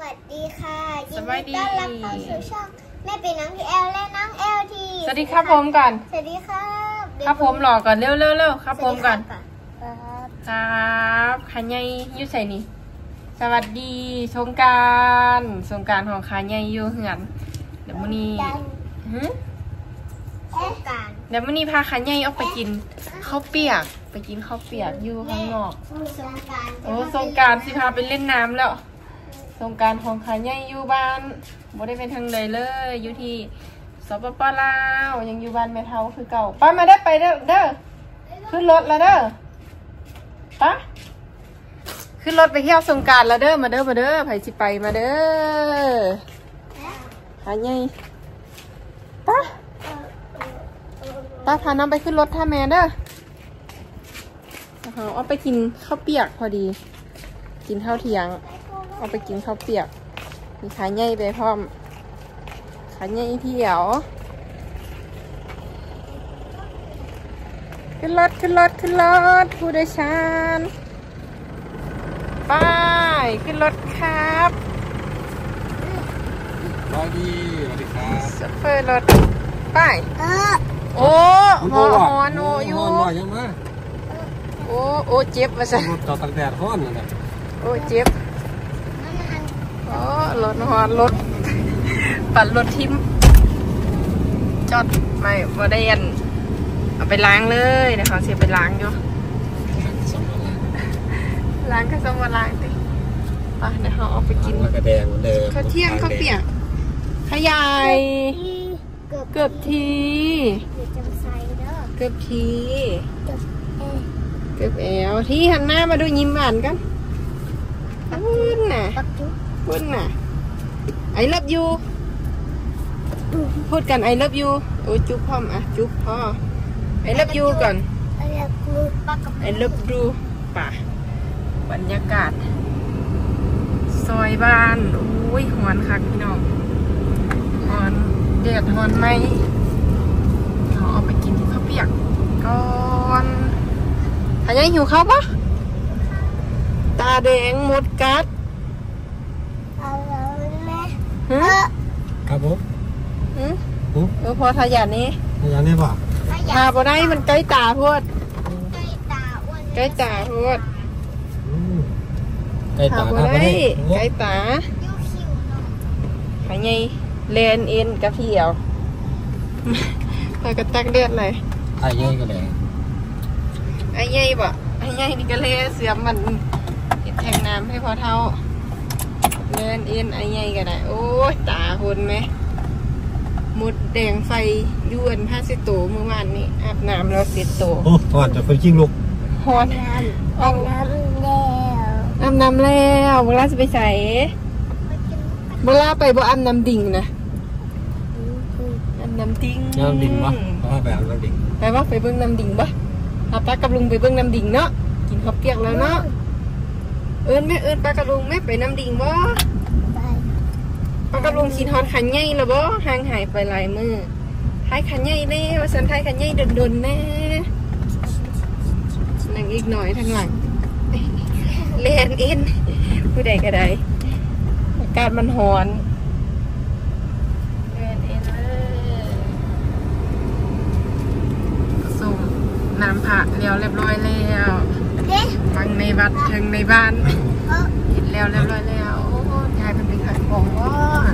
วัสดีค่ะยินดีดีต้อนรับเข้าสู่ช่องแม่เป็นน้องพี่แอลและน้องเอลทีสวัสดีครับผมก่อนสวัสดีครับครับผมหล่อก่อนเร็วครับผมก่อนครับครับขาใหญ่อยู่ใส่นี่สวัสดีสงกรานต์ของขาใหญ่อยู่เหือนเดี๋ยวมื้อนี้สงกรานต์เดี๋ยวมื้อนี้พาขาใหญ่ออกไปกินข้าวเปียกอยู่ข้างนอกสงกรานต์โอ้สงกรานต์สิพาไปเล่นน้ำแล้วสงกรานต์ของขาใหญ่อยู่บ้านบ่ได้เป็นทางใดเลยอยู่ที่สปป.ลาวยังอยู่บ้านแม่เฒ่าคือเก่าป้ามาได้ไปเด้อขึ้นรถแล้วเด้อป้าขึ้นรถไปเที่ยวสงกรานต์แล้วเด้อมาเด้อไผสิไปมาเด้อขาใหญ่ป้าพาน้องไปขึ้นรถท่าแม่เด้อเอาไปกินข้าวเปียกพอดีกินข้าวเที่ยงเอาไปกินข้าวเปียกมีขาใหญ่ไปพร้อมขาใหญ่เที่ยวขึ้นรถผู้โดยสารไปขึ้นรถครับสวัสดีครับโซเฟอร์รถไปโอ้หอนโออยู่ยังมาโอ้เจ็บมาซะรถจอดตากแดดร้อนนะโอ้เจ็บอ๋อรถหอนรถปั่นรถทิมจอดไม่บ่ได้ยันเอาไปล้างเลยนะคะเสียไปล้างอยู่ล้างก็ต้องมาล้างดิป่ะเดี๋ยวเราเอาไปกินกระแดงเหมือนเดิมข้าวเที่ยงข้าวเปียกขยายเกือบทีจะใส่เด้อเกือบทีเกือบแอวที่หันหน้ามาดูยิ้มหวานกันพูดน่ะปักจุ๊บพูดน่ะไอเลิฟยูพูดกันไอเลิฟยูโอ้จุ๊บพ่อมอ่ะจุ๊บพ่อไอเลิฟยูก่อนอะไรคือปักกับไอเลิฟดูป่ะบรรยากาศซอยบ้านอุ้ยหอนคักพี่น้องหอนแดดหอนไหมเอาไปกินข้าวเปียกก่อนอันนี้หิวข้าวปะตาแดงหมดกัดเอาแล้วแม่ครับผมพอทายานี้อย่างนี้ป่ะทาบ่ได้มันใกล้ตาพวดใกล้ตาอ้วนใกล้ตาพวดใกล้ทาตาบ่ครับได้ใกล้ตายิ้วคิวเนาะหายไงเลนเอ็นกระเพียวไปกระตักเลือดเลยไอ้ยัยก็เลยไอ้ยัยบ่ไอ้ยัยนี่ก็เลยเสียมมันแทงน้ำให้พอเท่าเลนเอ็นไอ้ยัยก็ได้โอ้ยตาคนไหมมดแดงไฟยวนผ้าเสโตเมื่อวานนี้อาบน้ำแล้วเสร็จโตโอ้ก่อนจะไปกิ้งลูกฮอนอาบน้ำแล้วอาบน้ำแล้วเวลาจะไปใส่เวลาไปบ่อาบน้ำดิ่งนะอาบน้ำดิ่งน้ำดิ่งปะเพราะว่าแบบน้ำดิ่งไปวะไปเบิ้งน้ำดิ่งปะพาป้ากับลุงไปเบิ้งน้ำดิ่งเนาะกินข้าวเปียกแล้วเนาะเอิญแม่เอิญป้ากับลุงแม่ไปน้ำดิ่งบ่ไปป้ากับลุงกินฮอนขันใหญ่แล้วบ่ห่างหายไปหลายมื้อท้ายขันใหญ่แน่ว่าสันท้ายขันใหญ่ดนๆแน่นั่งอีกหน่อยทางหลังเลนอินผู้ใดก็ได้อากาศมันร้อนเลนอินเลยส่งน้ำผักเรียวเรียบร้อยแล้วเด้ทั้งในวัดทั้งในบ้านเห็นแล้วเรียบร้อยแล้วโอ้ยายเป็นขายของว่า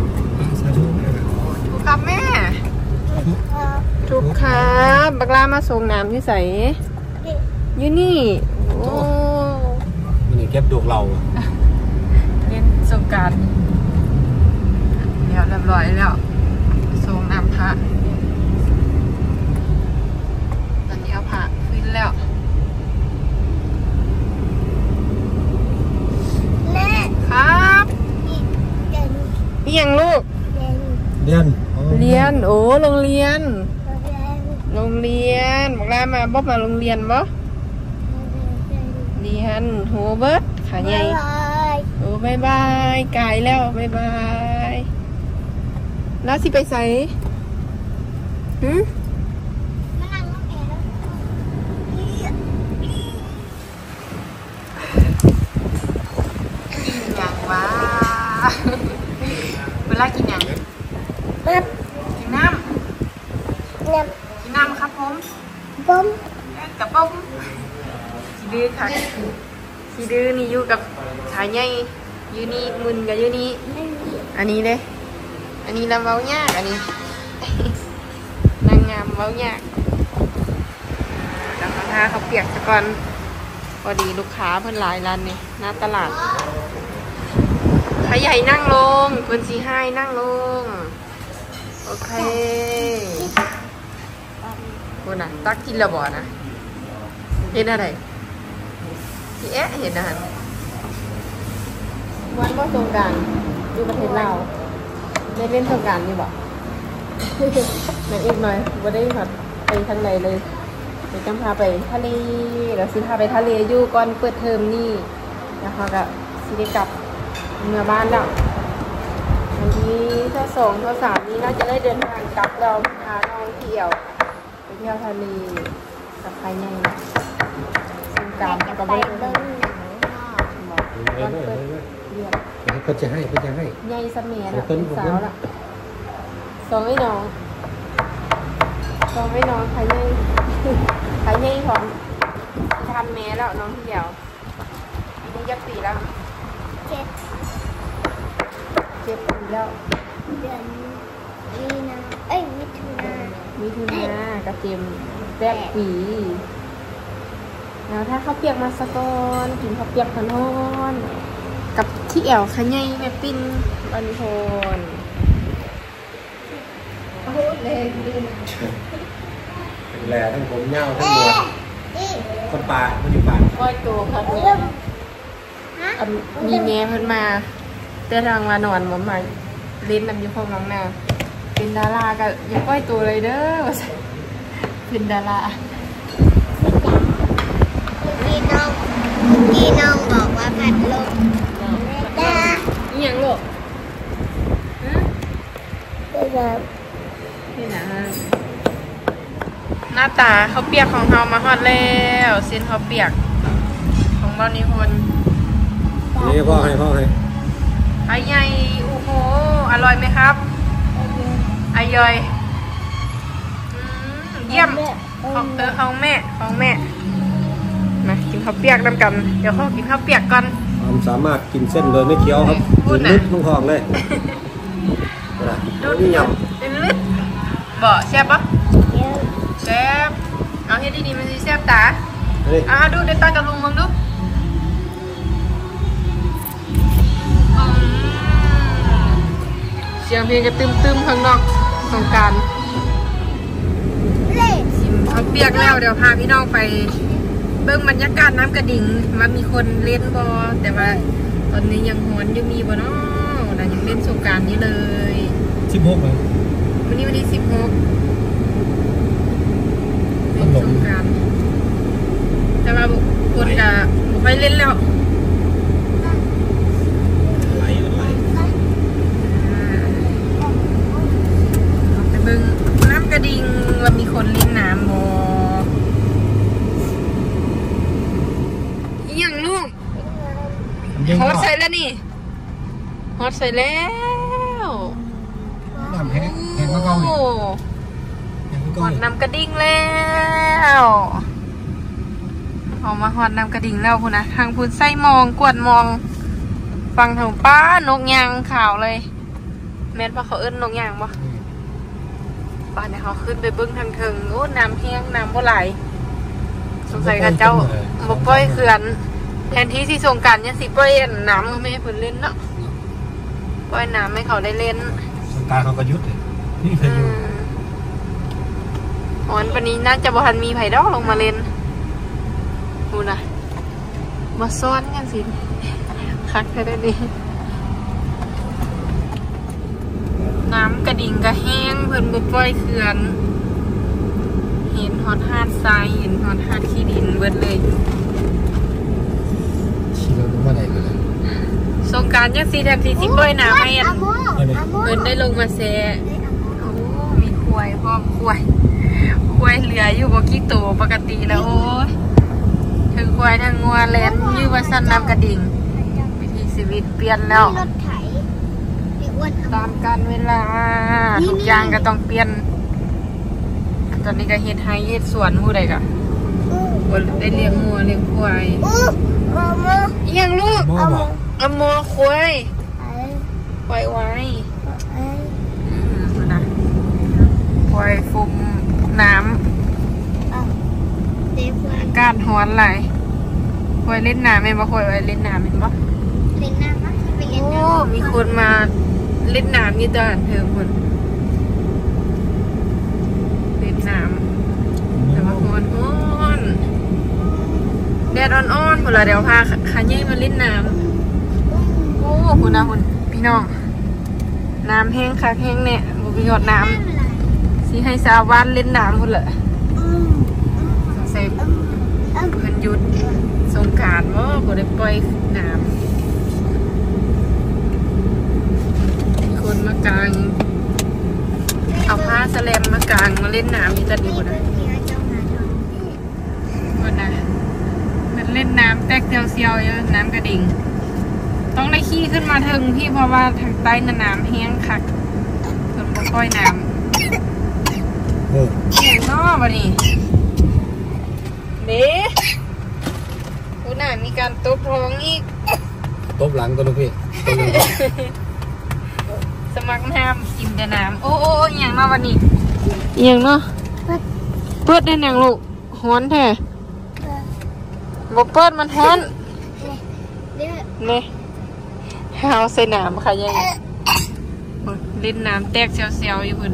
ถูกครับแม่ถูกครับบักลามาส่งน้ำที่ใสอยู่นี่โอ้มันนี่เก็บดูกเราเล่นสงกรานต์เรียบร้อยแล้วส่งน้ำพระตอนนี้เอาพระขึ้นแล้วแม่ครับเดินนี่ยังลูกเดินเรียนโอ้โรงเรียนเดินโรงเรียนบอกลามาบ่มาโรงเรียนบ่เรียนโหเบิร์ดขาใหญ่โอ้บายบายกายแล้วบายบายแล้วสิไปใส่หืมมานั่งน้องแอร์แล้วอย่างว่าเวลากินอย่างนับกินน้นับำกินน้ำครับผมบ้มกับป้มขี้ดื้อค่ะขี้ดื้อนี่อยู่กับชายใหญ่ยูนี่มึนกับยูนี่อันนี้เลยอันนี้ลำเว้ายากอันนี้ นางงามเว้ายากเดี๋ยวเขาทาเขาเปียกซะก่อนพอดีลูกค้าเพิ่นหลายร้านนี่หน้าตลาดขยายนั่งลงคนสีให้นั่งลงโอเคคนน่ะตักกินและบ่นะเห็นอะไรพี่เอ๊ะเห็นนะฮะวันก็สงกรานต์อยู่ประเทศลาวได้เล่นสงกรานต์นี่บ่ไหนอีกหน่อยว่าได้แบบไปทางไหนเลยเดี๋ยวจะพาไปทะเลเดี๋ยวสิพาไปทะเลอยู่ก่อนเปิดเทอมนี่นะคะก็สิได้กลับเมื่อบ้านแล้ววันที่ถ้า2 ถ้า 3นี้น่าจะได้เดินทางกลับเราพาน้องเที่ยวไปเที่ยวทะเลกับใครไงสงกรานต์จะก็ไปไม่ได้เบิ้งหนังพ่อวันเปิดเรียนเขาจะให้เขาจะให้ใหญ่สมัยละเป็นสาวละ2 ไอ้น้องใครใหญ่ใครใหญ่ของทำแม่แล้วน้องเที่ยวนี่ยักษ์ปีแล้วเจ็ดเจ็บปีแล้วเดือนมีนาเอ้ยมิถุนามิถุนากระเจมแรกปีแล้วถ้าข้าวเปียกมาสะกอนกินข้าวเปียกพะนอนกับที่แอวขะไงแม่ปิ้นบันโทนโอ้โหเลยลืมแหล่ทั้งผมเงาทั้งหมวดนี่คนป่าคนอยู่ป่าก้อยตัวค่ะเริ่มฮะมีแม่เพิ่นมาแต่ทางมานอนมาใหม่เล่นนำอยู่พวกน้องนาเป็นดาราก็อย่าก้อยตัวเลยเด้อว่าซั่นเป็นดาราพี่น้องบอกว่าพัดลมแต่อีหยังลูกฮะแบบนี่นะหน้าตาเขาวเปียกของเรามาฮอดแล้วเส้นเขาวเปียกของบ้านนิพนธ์นี่พ่อให้ไอ้ใหญ่โอ้โหอร่อยไหมครับไอ้ย่อยเยี่ยมของแม่มากินข้าวเปียกน้ำกันเดี๋ยวเขากินข้าวเปียกก่อนความสามารถกินเส้นโดยไม่เคี้ยวครับพูดนะลึกท้องเลยนี่ยเป็นลึกบ่แซ่บปะเดี๋ยวแซ่บเอาเฮ็ดดีๆมันสิแซ่บตาำนี่ดูเดี๋ยวตากับลุงมึงดูเสียงเพลงก็ตึมๆข้างนอกสงกรานต์เล่ชิมเขาวเปียกแล้วเดี๋ยวพาพี่น้องไปเบิ่งบรรยากาศน้ำกระดิ่งว่ามีคนเล่นบอแต่ว่าตอนนี้ยังหวนยังมีบ่เนาะนะยังเล่นสงกรานต์อยู่เลย 16เลยวันนี้วันที่16เล่นสงกรานต์แต่ว่าคนก็บ่ไปเล่นแล้วไหลไปเบิ่งน้ำกระดิ่งว่ามีคนเล่นน้ำบ่อีหยังลูก ฮอตใส่แล้วนี่ฮอตใส่แล้วน้ำแห้งมากๆเลยโอ้ ฮอตน้ำกระดิ่งแล้วออกมาฮอตน้ำกระดิ่งแล้วพูนะทางพูนไส้มองกวดมองฟังทางป้านกยางข่าวเลยแม่นว่าเขาเอิ้นนกยางบ่ป้าเนี่ยเขาขึ้นไปเบิ้งทางเทิงโอ้น้ำแห้งน้ำบ่ไหลสงสัยกันเจ้าบ่ปล่อยเขื่อนแทนที่สิสงกรานต์ยังสิปล่อยน้ำไม่ให้เพิ่นเล่นเนาะปล่อยน้ำให้เขาได้เล่นสงกรานต์เขาก็ยุดเลยนี่เคยอยู่วันวันนี้น่าจะบ่ทันมีไผดอกลงมาเล่นดูนะมาซ้อนกันสิคักแท้ได้ดีน้ำกระดิ่งกระแห้งเพิ่นบ่ปล่อยเขื่อนเห็นฮอดหาดทรายเห็นฮอดหาดขี้ดินเบิดเลยขี่รถมาไหนกันเลยสงกรานต์ยังสิแทบสิปล่อยน้ำให้อันอาโมเพิ่นได้ลงมาแซะโอ้มีควายพร้อมควายเหลืออยู่บ่กี่ตัวปกติแล้วโอ้ยทั้งควายทั้งงัวแล่นอยู่ว่าสั่นน้ำกระดิ่งวิถีชีวิตเปลี่ยนแล้วรถไถอ้วนตามการเวลาทุกอย่างก็ต้องเปลี่ยนตอนนี้ก็เฮ็ดไร่เฮ็ดสวนผู้ใดก็บ่ได้เลี้ยงงัวเลี้ยงควายเอามาอีหยังลูกหม้อบอกเอาหมอควายไอ้ปล่อยไว้ไอ้นะควายฟุมน้ำเอาเด็กควายอากาศร้อนหลายควายเล่นน้ำแม่นบ่ควายไว้เล่นน้ำแม่นบ่เล่นน้ำมั้ยไปเล่นโอ้น้ำมีคนมาเล่นน้ำอยู่ตอนเธอคนเล่นน้ำแต่ว่าร้อนแดดอ่อนๆพุ่นล่ะเดี๋ยวพาขาใหญ่มาเล่นน้ำโอ้คุณนะคุณพี่น้องน้ำแห้งคักแห้งเนี่ยบ่มีหยดน้ำสิให้สาวบ้านเล่นน้ำพุ่นล่ะใส่เพิ่นหยุดสงกรานต์บ่ได้ปล่อยน้ำมีคนมากางเอาผ้าสแลมมากางมาเล่นน้ำอยู่ตอนนี้พุ่นน่ะพุ่นน่ะมันเล่นน้ำแตกเซียวๆอยู่น้ำกระดิ่งต้องได้ขี้ขึ้นมาถึงพี่เพราะว่าทางใต้น้ำแห้งคักเพิ่นบ่ปล่อยน้ำโอ้เสียงนอกบ่นี่เด้กูน่ะมีการตบท้องอีกตบหลังตัวลูกพี่ตัวหนึ่งสมัครน้ำกินแต่น้ำโอ้อหย่างเนาะวันนี้อหย่างเนาะเปิดได้หนังลูกฮ้อนแท้บ่เปิดมันฮ้อนเดี๋ยวเนี่ยหาวใส่น้ำค่ะยายเล่นน้ำแตกเซียวๆอยู่พุ่น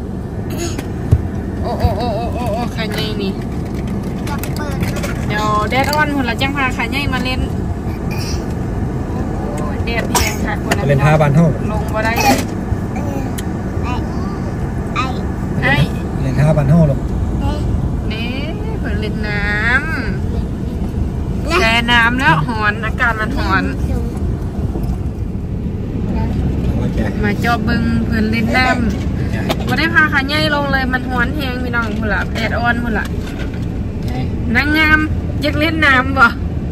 โอ้ค่ะยายนี่จะเปิดเดี๋ยวแดดอ่อนพุ่นละจังพาค่ะยายมาเล่นโอ้ยแดดแห้งค่ะคนละเล่นท่าบานเท่าลงบ่ได้เลยไอ้ไอ้เล่นท่าบานเท่าหรอกนี่เพิ่นเล่นน้ำแช่น้ำแล้วหอนอากาศมันหอนว่าแกมาจอบเบิ่งเพิ่นเล่นน้ำบ่ได้พาขาใหญ่ลงเลยมันหอนแฮงพี่น้องพุ่นล่ะแดดอ่อนพุ่นล่ะนางงามอยากเล่นน้ำบ่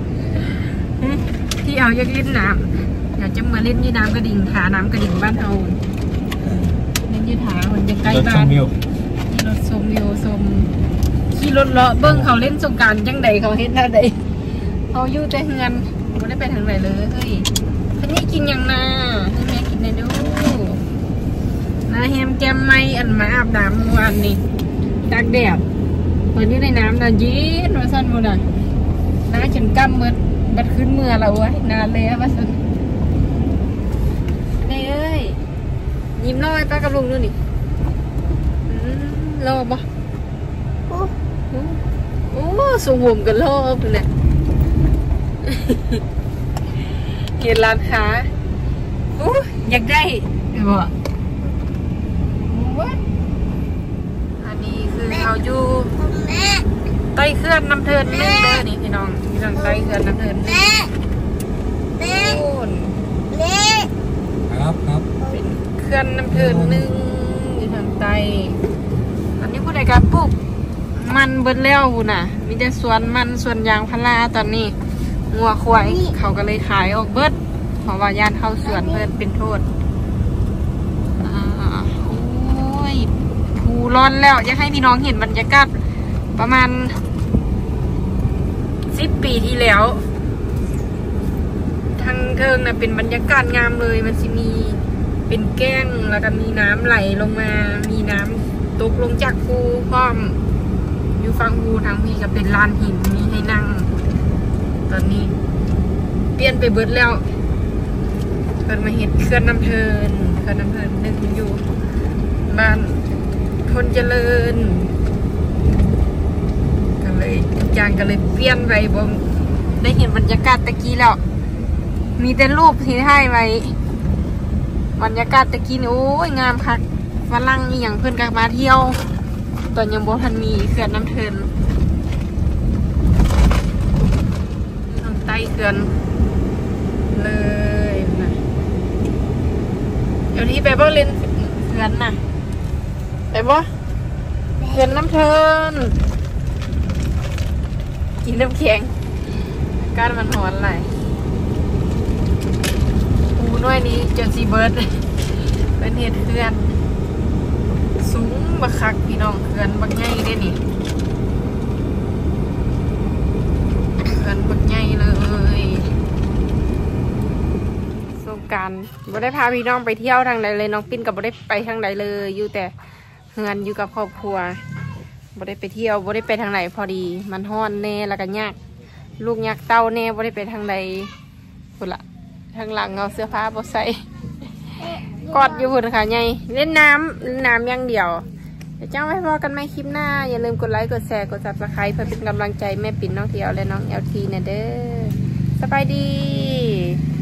ที่เอาอยากเล่นน้ำอยากจะมาเล่นที่น้ำกระดิ่งถาน้ำกระดิ่งบ้านเฮาเล่นที่ถามันจะใกล้บ้านขี่รถชมวิวชมขี่รถเลาะเบิ่งเขาเล่นสงกรานต์จังใดเขาเฮ็ดท่าใดเขาอยู่แต่เฮือนบ่ได้ไปทางไหนเลยเฮ้ยคันนี้กินหยังน่ะให้แม่กินได้ดูนาแฮมแก้มไหมอันมาอาบน้ำเมื่อวานนี่ตากแดดเปิดอยู่ในน้ำน่ะเย็นว่าซั่นบ่น่ะน้าจนกำมืดบัดขึ้นเมื่อแล้วเว้ยนานแล้วว่าซั่นแม่เอ้ยยิ้มน้อยป้ากับลุงดูนี่รอบ่โอ้สูงห่มกันรอบเลยเกณฑ์ร้านค้าอยากได้บ่อันนี้คือเขาอยู่แม่ใต้เขื่อนน้ำเทินนึงเด้อนี่พี่น้องใต้เขื่อนน้ำเทินนึงแม่โอ้นแม่ครับเป็นเขื่อนน้ำเทินนึงอยู่ทางใต้อันนี้ผู้ใดการปลูกมันเบิดแล้วน่ะมีแต่สวนมันสวนยางพาราตอนนี้งัวควายเขาก็เลยขายออกเบิดเพราะว่าย่านเข้าสวนเพิ่นเป็นโทษโอ้ยภูร้อนแล้วอยากให้พี่น้องเห็นบรรยากาศประมาณ10 ปีที่แล้วทางเทิงน่ะเป็นบรรยากาศงามเลยมันสิมีเป็นแก้งแล้วก็มีน้ำไหลลงมามีน้ำตกลงจากภูพร้อมอยู่ฝั่งภูทางพี่ก็เป็นลานหินมีให้นั่งตอนนี้เปลี่ยนไปเบิดแล้วเปิดมาเห็นเขื่อนน้ำเทินนึงอยู่บ้านพลเจริญก็เลยทุกอย่างก็เลยเปลี่ยนไปบ่ได้เห็นบรรยากาศตะกี้แล้วมีแต่รูปที่ถ่ายไว้บรรยากาศตะกี้นี่โอ้ยงามคักฝรั่งนี่อย่างเพื่อนกันมาเที่ยวตอนยังบ่ทันมีเขื่อนน้ำเทินทางใต้เขื่อนเลยนะเดี๋ยวนี้ไปบ่เล่นเขื่อนน่ะไปบ่เขื่อนน้ำเทินกินน้ำแข็งอากาศมันร้อนไหลปูน้อยนี้จนซีเบิร์ดเป็นเห็ดเขื่อนสูงบักคักพี่น้องเขื่อนบักใหญ่เด้นี่เขื่อนบักใหญ่เลยสงกรานต์บ่ได้พาพี่น้องไปเที่ยวทางใดเลยน้องปิ้นกับบ่ได้ไปทางใดเลยอยู่แต่เฮือนอยู่กับครอบครัวบ่ได้ไปเที่ยวบ่ได้ไปทางไหนพอดีมันฮ้อนแน่แล้วก็ยากลูกยากเต้าแน่บ่ได้ไปทางใดพุ่นละทางหลังเอาเสื้อผ้าบ่ใส่กอดอยู่พุ่นค่ะไงเล่นน้ำอย่างเดียวเดี๋ยวจ้าไว้พอกันใหม่คลิปหน้าอย่าลืมกดไลค์กดแชร์กด Subscribe เพื่อเป็นกำลังใจแม่ปิ่นน้องเที่ยวและน้องเอลทีนะเด้อสบายดี